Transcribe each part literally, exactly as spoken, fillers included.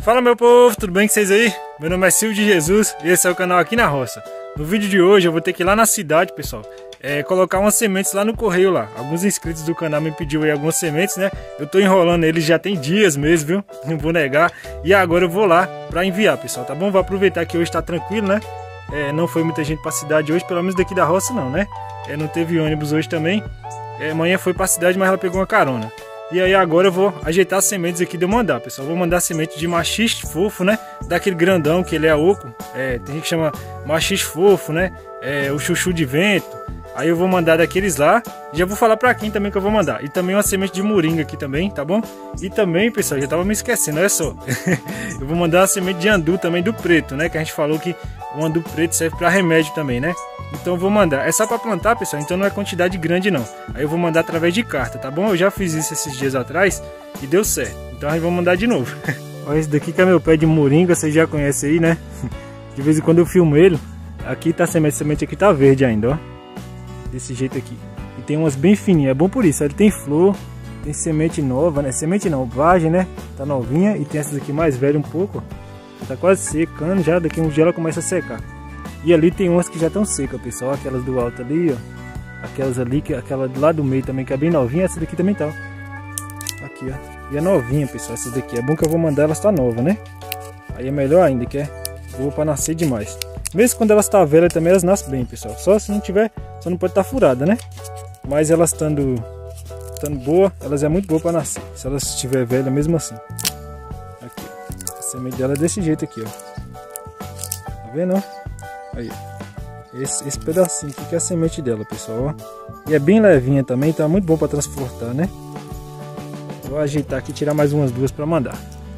Fala meu povo, tudo bem com vocês aí? Meu nome é Silvio de Jesus e esse é o canal Aqui na Roça. No vídeo de hoje eu vou ter que ir lá na cidade, pessoal, é, colocar umas sementes lá no correio lá. Alguns inscritos do canal me pediu aí algumas sementes, né? Eu tô enrolando eles já tem dias mesmo, viu? Não vou negar. E agora eu vou lá pra enviar, pessoal, tá bom? Vou aproveitar que hoje tá tranquilo, né? É, não foi muita gente pra cidade hoje, pelo menos daqui da roça não, né? É, não teve ônibus hoje também. É, amanhã foi pra cidade, mas ela pegou uma carona. E aí agora eu vou ajeitar as sementes aqui de eu mandar, pessoal. Vou mandar semente de machiste fofo, né? Daquele grandão que ele é oco. É, tem gente que chama machiste fofo, né? É, o chuchu de vento. Aí eu vou mandar daqueles lá. Já vou falar pra quem também que eu vou mandar. E também uma semente de moringa aqui também, tá bom? E também, pessoal, já tava me esquecendo, olha só. Eu vou mandar uma semente de andu também do preto, né? Que a gente falou que o andu preto serve pra remédio também, né? Então eu vou mandar. É só pra plantar, pessoal, então não é quantidade grande não. Aí eu vou mandar através de carta, tá bom? Eu já fiz isso esses dias atrás e deu certo. Então aí vou mandar de novo. Olha esse daqui que é meu pé de moringa, vocês já conhecem aí, né? De vez em quando eu filmo ele. Aqui tá a semente, a semente aqui tá verde ainda, ó. Desse jeito aqui. E tem umas bem fininhas, é bom por isso. Ele tem flor, tem semente nova, né? Semente não, vagem, né? Tá novinha. E tem essas aqui mais velhas um pouco, ó. Tá quase secando já, daqui um dia ela começa a secar. E ali tem umas que já estão secas, pessoal. Aquelas do alto ali, ó. Aquelas ali, que, aquela do lado do meio também, que é bem novinha. Essa daqui também tá, ó. Aqui, ó. E é novinha, pessoal, essa daqui. É bom que eu vou mandar, elas tá nova, né? Aí é melhor ainda, que é boa pra nascer demais. Mesmo quando elas estão velhas também, elas nascem bem, pessoal. Só se não tiver, só não pode estar furada, né? Mas elas estando estando boa, elas é muito boa para nascer. Se elas estiver velha mesmo assim. Aqui, ó. A semente dela é desse jeito aqui, ó. Tá vendo, ó? Aí, esse, esse pedacinho aqui que é a semente dela, pessoal, ó. E é bem levinha também, então é muito bom para transportar, né? Vou ajeitar aqui e tirar mais umas duas para mandar.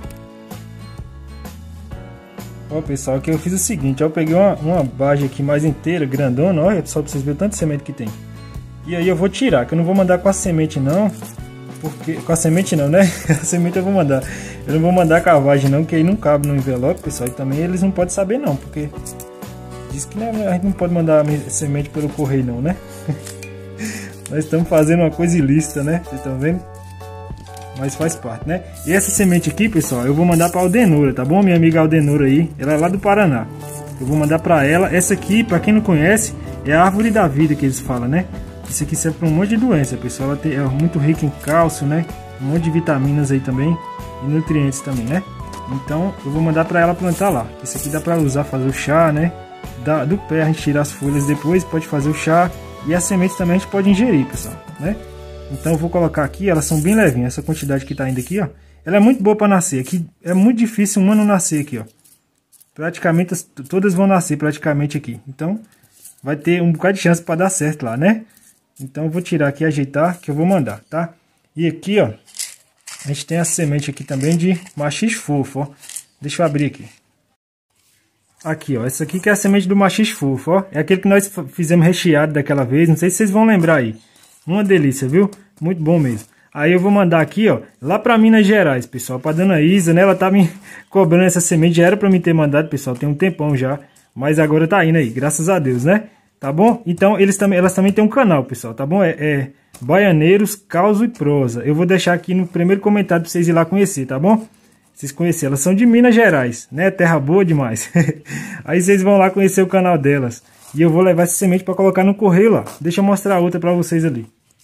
Ó, pessoal, aqui eu fiz o seguinte, ó, eu peguei uma, uma base aqui mais inteira, grandona, olha só pra vocês verem o tanto de semente que tem. E aí eu vou tirar, que eu não vou mandar com a semente não, porque com a semente não, né? A semente eu vou mandar. Eu não vou mandar com a vagem não, que aí não cabe no envelope, pessoal, e também eles não podem saber não, porque diz que né, a gente não pode mandar semente pelo correio não, né? Nós estamos fazendo uma coisa ilícita, né? Vocês estão vendo? Mas faz parte, né? E essa semente aqui, pessoal, eu vou mandar para Aldenora, tá bom? Minha amiga Aldenora aí, ela é lá do Paraná. Eu vou mandar para ela. Essa aqui, para quem não conhece, é a árvore da vida que eles falam, né? Isso aqui serve para um monte de doença, pessoal. Ela tem, é muito rica em cálcio, né? Um monte de vitaminas aí também e nutrientes também, né? Então, eu vou mandar para ela plantar lá. Isso aqui dá para usar, fazer o chá, né? Da, do pé a gente tira as folhas depois, pode fazer o chá. E as sementes também a gente pode ingerir, pessoal, né? Então eu vou colocar aqui, elas são bem levinhas, essa quantidade que tá indo aqui, ó. Ela é muito boa para nascer, aqui é muito difícil uma não nascer aqui, ó. Praticamente todas vão nascer praticamente aqui. Então vai ter um bocado de chance para dar certo lá, né? Então eu vou tirar aqui e ajeitar que eu vou mandar, tá? E aqui, ó, a gente tem a semente aqui também de machiste fofo, ó. Deixa eu abrir aqui. Aqui, ó, essa aqui que é a semente do machiste fofo, ó. É aquele que nós fizemos recheado daquela vez, não sei se vocês vão lembrar aí. Uma delícia, viu? Muito bom mesmo. Aí eu vou mandar aqui, ó, lá para Minas Gerais, pessoal, para dona Isa, né? Ela tá me cobrando essa semente, já era para mim ter mandado, pessoal, tem um tempão já, mas agora tá indo aí, graças a Deus, né? Tá bom? Então eles também, elas também têm um canal, pessoal, tá bom? É, é Baianeiros, Causo e Prosa. Eu vou deixar aqui no primeiro comentário para vocês ir lá conhecer, tá bom? Vocês conhecerem, elas são de Minas Gerais, né? Terra boa demais. Aí vocês vão lá conhecer o canal delas. E eu vou levar essa semente para colocar no correio lá. Deixa eu mostrar outra para vocês ali.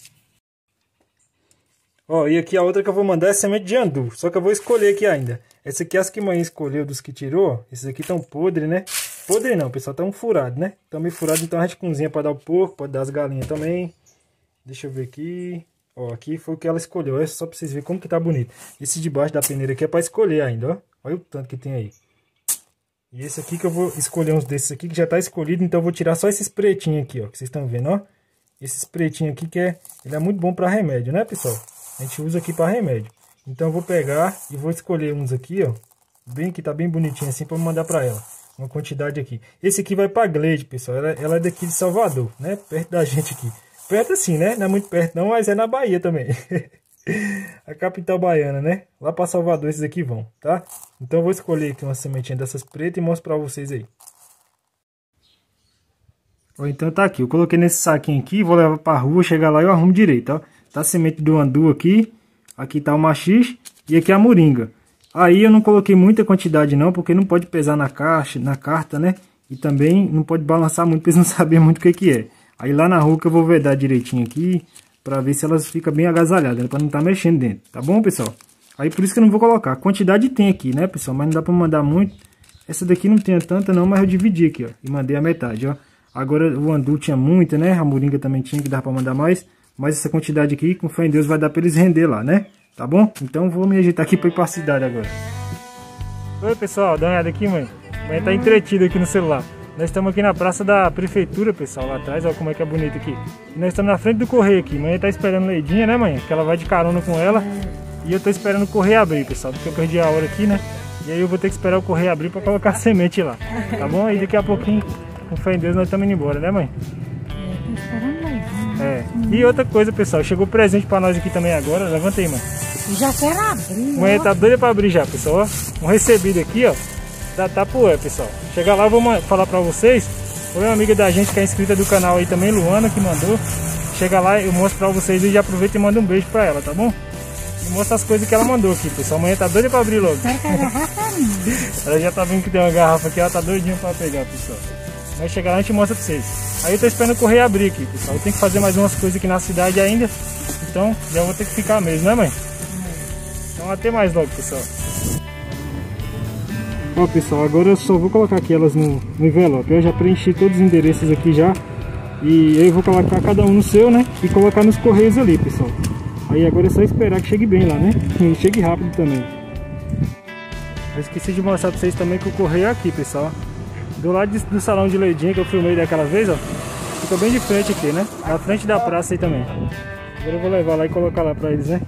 Ó, e aqui a outra que eu vou mandar é semente de andu. Só que eu vou escolher aqui ainda. Essa aqui é as que a mãe escolheu dos que tirou. Esses aqui estão podres, né? Podre não, pessoal. Estão furados, né? Estão meio furados, então a gente cozinha para dar o porco, pode dar as galinhas também. Deixa eu ver aqui. Ó, aqui foi o que ela escolheu. É só para vocês verem como que tá bonito. Esse de baixo da peneira aqui é para escolher ainda, ó. Olha o tanto que tem aí. E esse aqui que eu vou escolher uns desses aqui que já tá escolhido, então eu vou tirar só esses pretinhos aqui, ó, que vocês estão vendo, ó. Esses pretinhos aqui que é, ele é muito bom para remédio, né, pessoal? A gente usa aqui para remédio. Então eu vou pegar e vou escolher uns aqui, ó, bem que tá bem bonitinho assim para mandar para ela. Uma quantidade aqui. Esse aqui vai para Glade, pessoal. Ela, ela é daqui de Salvador, né? Perto da gente aqui. Perto assim, né? Não é muito perto não, mas é na Bahia também. A capital baiana, né? Lá para Salvador esses aqui vão, tá? Então eu vou escolher aqui uma sementinha dessas pretas e mostro para vocês aí. Ó, então tá aqui, eu coloquei nesse saquinho aqui, vou levar para rua, chegar lá e eu arrumo direito, ó. Tá a semente do andu aqui, aqui tá o machiste e aqui a moringa. Aí eu não coloquei muita quantidade não, porque não pode pesar na caixa, na carta, né? E também não pode balançar muito, porque eles não sabem muito o que que é. Aí lá na rua que eu vou vedar direitinho aqui, pra ver se elas ficam bem agasalhadas, né? Pra não estar mexendo dentro, tá bom, pessoal? Aí por isso que eu não vou colocar. A quantidade tem aqui, né, pessoal? Mas não dá pra mandar muito. Essa daqui não tem tanta não, mas eu dividi aqui, ó. E mandei a metade, ó. Agora o andu tinha muita, né? A moringa também tinha, que dava pra mandar mais. Mas essa quantidade aqui, com fé em Deus, vai dar pra eles render lá, né? Tá bom? Então vou me ajeitar aqui pra ir pra cidade agora. Oi, pessoal. Dá uma olhada aqui, mãe. A mãe tá entretida aqui no celular. Nós estamos aqui na praça da prefeitura, pessoal, lá atrás, olha como é que é bonito aqui. E nós estamos na frente do correio aqui. Mãe tá esperando Leidinha, né, mãe? Que ela vai de carona com ela. E eu tô esperando o correio abrir, pessoal, porque eu perdi a hora aqui, né? E aí eu vou ter que esperar o correio abrir para colocar a semente lá. Tá bom? Aí daqui a pouquinho, com fé em Deus, nós estamos indo embora, né, mãe? É, tô esperando Leidinha. É. E outra coisa, pessoal, chegou presente para nós aqui também agora. Levanta aí, mãe. Já quero abrir. Mãe tá doida para abrir já, pessoal. Ó. Um recebido aqui, ó. Da Tapué, pessoal. Chegar lá, eu vou falar pra vocês. Foi uma amiga da gente que é inscrita do canal aí também, Luana, que mandou. Chega lá, eu mostro pra vocês e já aproveita e manda um beijo pra ela, tá bom? E mostra as coisas que ela mandou aqui, pessoal. Amanhã tá doida pra abrir logo. Ela já tá vendo que tem uma garrafa aqui, ela tá doidinha pra pegar, pessoal. Vai chegar lá e a gente mostra pra vocês. Aí eu tô esperando o correio abrir aqui, pessoal. Eu tenho que fazer mais umas coisas aqui na cidade ainda. Então já vou ter que ficar mesmo, né, mãe? Então até mais logo, pessoal. Ó, pessoal, agora eu só vou colocar aqui elas no, no envelope. Eu já preenchi todos os endereços aqui já. E eu vou colocar cada um no seu, né? E colocar nos correios ali, pessoal. Aí agora é só esperar que chegue bem lá, né? E chegue rápido também. Eu esqueci de mostrar pra vocês também que o correio é aqui, pessoal. Do lado de, do salão de Leidinha que eu filmei daquela vez, ó. Fica bem de frente aqui, né? Na frente da praça aí também. Agora eu vou levar lá e colocar lá pra eles, né?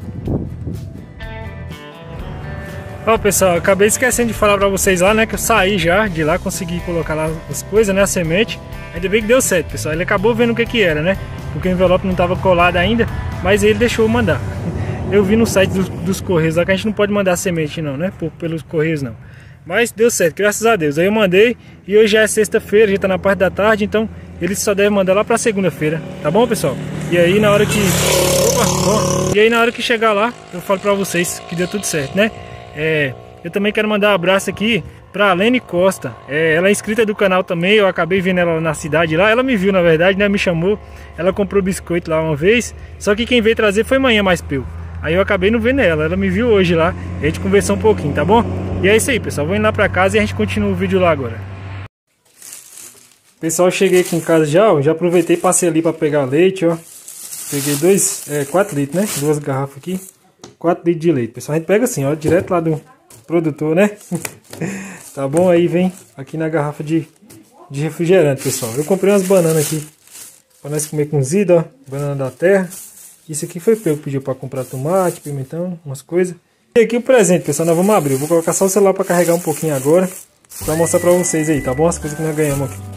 Ó, pessoal, eu acabei esquecendo de falar pra vocês lá, né, que eu saí já de lá, consegui colocar lá as coisas, né, a semente. Ainda bem que deu certo, pessoal. Ele acabou vendo o que que era, né, porque o envelope não tava colado ainda, mas ele deixou eu mandar. Eu vi no site dos, dos correios lá que a gente não pode mandar semente não, né, por, pelos correios não. Mas deu certo, graças a Deus. Aí eu mandei e hoje já é sexta-feira, já tá na parte da tarde, então eles só devem mandar lá pra segunda-feira, tá bom, pessoal? E aí na hora que... Opa, ó. E aí na hora que chegar lá, eu falo pra vocês que deu tudo certo, né? É, eu também quero mandar um abraço aqui pra Lene Costa. É, ela é inscrita do canal também. Eu acabei vendo ela na cidade lá. Ela me viu, na verdade, né? Me chamou. Ela comprou biscoito lá uma vez. Só que quem veio trazer foi manhã mais peu. Aí eu acabei não vendo ela. Ela me viu hoje lá. A gente conversou um pouquinho, tá bom? E é isso aí, pessoal. Vou indo lá pra casa e a gente continua o vídeo lá agora. Pessoal, cheguei aqui em casa já. Ó, já aproveitei e passei ali pra pegar leite, ó. Peguei dois, é, quatro litros, né? Duas garrafas aqui. quatro litros de leite, pessoal. A gente pega assim, ó, direto lá do produtor, né? Tá bom? Aí vem aqui na garrafa de, de refrigerante, pessoal. Eu comprei umas bananas aqui pra nós comer cozido, ó. Banana da terra. Isso aqui foi eu que pediu pra comprar tomate, pimentão, umas coisas. E aqui o presente, pessoal, nós vamos abrir. Eu vou colocar só o celular pra carregar um pouquinho agora, pra mostrar pra vocês aí, tá bom? As coisas que nós ganhamos aqui.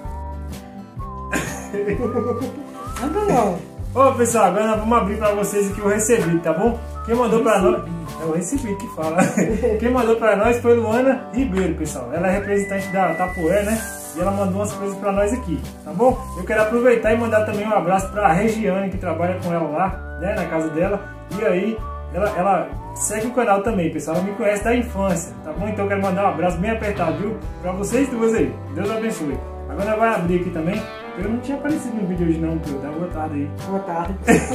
Ô, pessoal, agora nós vamos abrir pra vocês aqui o recebido, tá bom? Quem mandou pra nós... É o recebido que fala. Quem mandou pra nós foi Luana Ribeiro, pessoal. Ela é representante da Tapué, né? E ela mandou umas coisas pra nós aqui, tá bom? Eu quero aproveitar e mandar também um abraço pra Regiane, que trabalha com ela lá, né? Na casa dela. E aí, ela, ela segue o canal também, pessoal. Ela me conhece da infância, tá bom? Então eu quero mandar um abraço bem apertado, viu? Pra vocês duas aí. Deus abençoe. Agora vai abrir aqui também. Eu não tinha aparecido no vídeo hoje não, Pedro. Dá uma boa tarde aí. Boa tarde.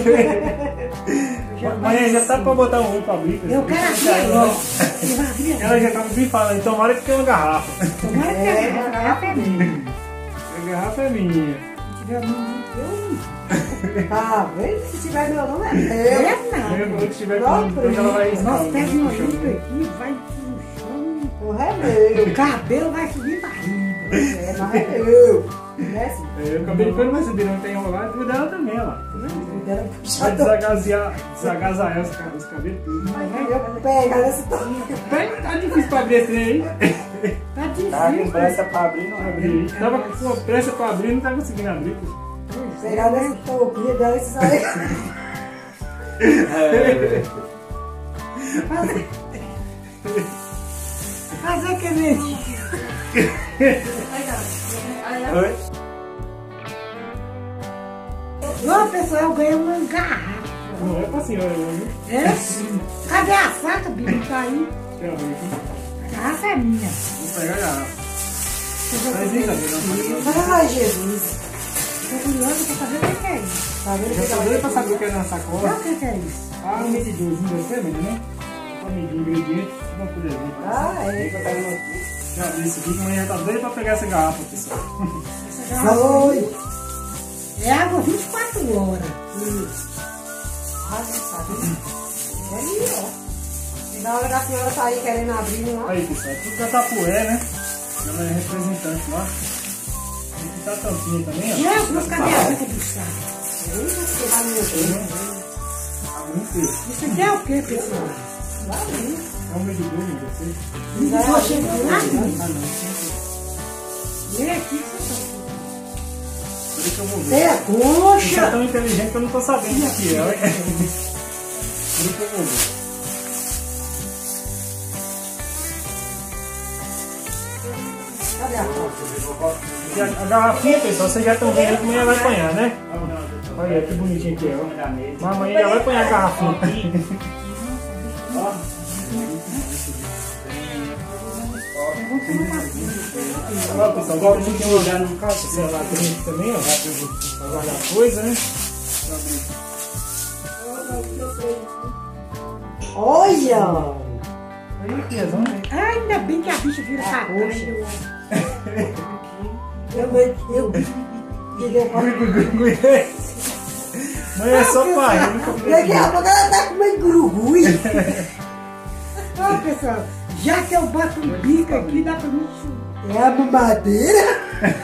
Amanhã já tá pra botar um olho pra abrir. Eu quero abrir logo. Ela já tava me falando, tomara que tenha uma garrafa. Tomara que tenha uma garrafa é minha. A garrafa é minha. Se tiver meu nome, eu... Ah, vem, se tiver meu nome é meu. É não. Se tiver meu nome, ela vai estar. Nós pega meu livro aqui, vai no chão. Porra, é meu. O cabelo vai subir pra riba. É, mas é meu. É, eu acabei de perguntar se não tem enrolado, e dela também, ó. Dela vai desagaziar, desagaziar os, os cabelos tudo. Mas eu pego nesse tamanho. Tá difícil pra abrir esse trem aí. Tá difícil. Tava com pressa pra abrir, não abri. Tava com pressa pra abrir, não tá conseguindo abrir. Pegar nessa touquinha dela e sair. Fazer. Fazer que mentira. Oi? Não, pessoal, eu ganhei uma garrafa. Não é pra senhora, não, viu? É? Cadê a faca, Bibi? Tá aí. Deixa eu abrir aqui. A garrafa é minha. Vou pegar a garrafa. Mas isso, amigo. Ai, Jesus. Tô curiosa pra saber o que é isso. Tá vendo? Já tô doido pra saber o que é na sacola. Sabe o que é isso? Ah, um medidorzinho desse, né? Pra medir ingredientes. Uma colherzinha. Ah, é. Já abri isso aqui, que amanhã já tá doido pra pegar essa garrafa, pessoal. Essa garrafa Foi. É água vinte e quatro horas. Hum. Ah, tá vendo? É ali, ó. E na hora da senhora sair querendo abrir, não é? Aí, pessoal, tudo da Tapué, né? Ela é representante lá. Aqui tá a tampinha também, ó. Jesus, cadê a boca do saco? Você vai me ouvir. Isso aqui é o que, pessoal? Lá dentro. É um medidor, não sei. Medidor chegando lá dentro. Ah, não. Vem aqui, pessoal. Por isso que eu vou ver. É a Você é concha. tão inteligente que eu não tô sabendo o que é, olha. Por isso que eu vou ver. Cadê a concha? E a, a garrafinha, pessoal, vocês já estão vendo aí que amanhã vai apanhar, né? Olha que bonitinho que é, ó. Mas amanhã já vai apanhar a garrafinha aqui. Ó, pessoal, agora a gente tem um lugar no caixa, sei lá, tem aqui também, ó. Pra guardar coisa, né? Olha! Olha aqui, as vamos ver. Ah, ainda bem que a bicha vira pra coxa. Eu, eu, Mãe, é só pai. Daqui a pouco ela tá comendo gurugui. Ó, pessoal, já que eu boto um bico aqui, dá pra mim chutar. É a mamadeira?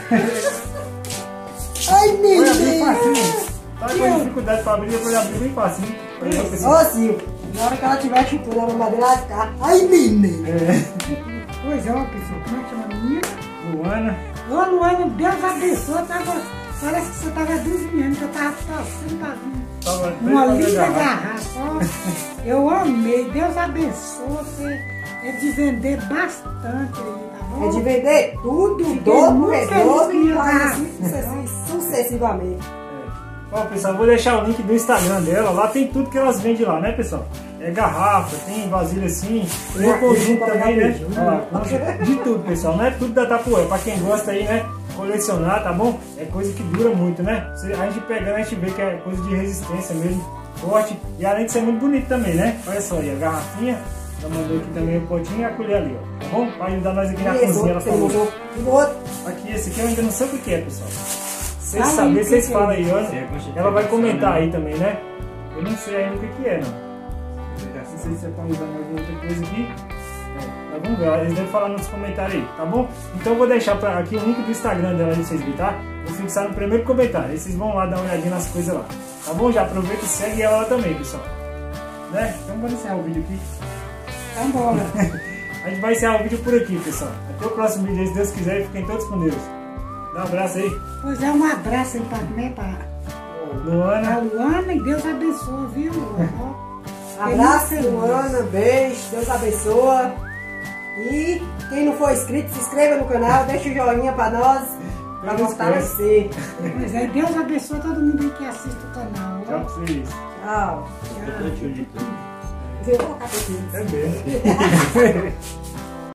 Ai, Olha, bem menina! facinho. Tá com dificuldade pra abrir, depois abrir bem facinho. Olha, pessoal. Ó, Silvio, na hora que ela estiver chupando a mamadeira, ela vai ficar. Ai, menina! É. Pois é, ó, pessoal, como é que chama a menina? Luana. Ô, Luana, Deus abençoe, tava, parece que você tava dormindo, que eu tava torcendo pra vir. Tava Uma doido pra linda pegar. garrafa, ó. Eu amei, Deus abençoe você. É de vender bastante aí, tá bom? É de vender tudo, Fiquei dobro, muito redondo feliz e vai com assim sucessi- sucessivamente. Ó, pessoal, vou deixar o link do Instagram dela. Lá tem tudo que elas vendem lá, né, pessoal? É garrafa, tem vasilha assim, tem um conjunto também, né? Ó lá, conjunto de tudo, pessoal. Não é tudo da Tapué. Pra quem gosta aí, né? Colecionar, tá bom? É coisa que dura muito, né? Se a gente pegando, a gente vê que é coisa de resistência mesmo, forte. E além de ser muito bonito também, né? Olha só aí, a garrafinha. Ela mandou aqui também o potinho e a colher ali, ó. Tá bom? Pra ajudar nós aqui na E esse cozinha, ela outro, falou. tem outro, tem outro. Aqui, esse aqui eu ainda não sei o que é, pessoal. Vocês Fala aí, sabem, o que vocês que é falam aí, isso? olha. Ela vai comentar aí também, né? Eu não sei ainda o que que é, não. Não sei se você pode usar alguma outra coisa aqui. É, mas vamos ver, eles devem falar nos comentários aí, tá bom? Então eu vou deixar pra aqui o link do Instagram dela aí pra vocês verem, tá? Vou fixar no primeiro comentário. Aí vocês vão lá dar uma olhadinha nas coisas lá. Tá bom? Já aproveita e segue ela lá também, pessoal. Né? Então vamos encerrar o vídeo aqui. Então, bora. A gente vai encerrar o vídeo por aqui, pessoal. Até o próximo vídeo, se Deus quiser, e fiquem todos com Deus. Dá um abraço aí. Pois é, um abraço aí pra, né, pra, pra Luana. Luana e Deus abençoe, viu, Luana? Ó. Abraço, Feliz, Luana, beijo, Deus abençoa. E quem não for inscrito, se inscreva no canal, deixa o joinha pra nós, pra Deus fortalecer. Pois é, Deus abençoe todo mundo aí que assiste o canal. Tchau Ó. pra vocês. Tchau. Tchau. Vou colocar aqui. É mesmo.